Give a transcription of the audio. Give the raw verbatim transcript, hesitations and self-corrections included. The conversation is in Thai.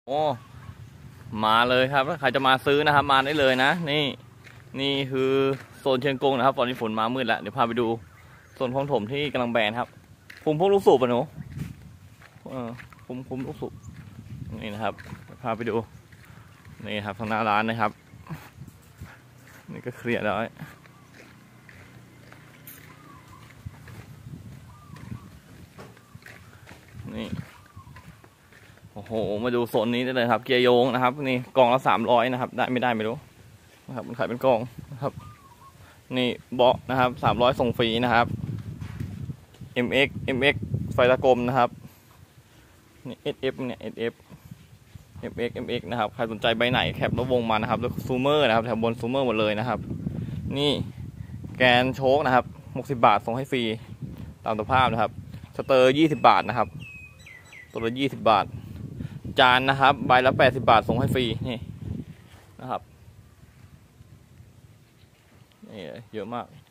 โอ้มาเลยครับถ้าใครจะมาซื้อนะครับมาได้เลยนะนี่นี่คือโซนเชียงกงนะครับตอนนี้ฝนมามืดแล้วเดี๋ยวพาไปดูโซนของถมที่กำลังแบนครับคุมพวกลูกสูบปะหนูเออคุมคุมลูกสูบนี่นะครับพาไปดูนี่ครับทางหน้าร้านนะครับนี่ก็เคลียร์แล้วนี่โอ้โหมาดูโซนนี้ได้เลยครับเกียร์โยงนะครับนี่กองละสามร้อยนะครับได้ไม่ได้ไม่รู้นะครับมันขายเป็นกองนะครับนี่เบาะนะครับสามร้อยส่งฟรีนะครับ เอ็ม เอ็กซ์ เอ็ม เอ็กซ์ ไฟตะกลมนะครับนี่ เอส เอฟ เนี่ย เอส เอฟ เอ็ม เอ็กซ์ เอ็ม เอ็กซ์ นะครับใครสนใจใบไหนแคปแล้ววงมานะครับแล้วซูเมอร์นะครับแถวบนซูเมอร์หมดเลยนะครับนี่แกนโชคนะครับหกสิบบาทส่งให้ฟรีตามสภาพนะครับสเตอร์ยี่สิบบาทนะครับตัวละยี่สิบบาทจานนะครับใบละแปดสิบบาทส่งให้ฟรีนี่นะครับนี่เยอะมาก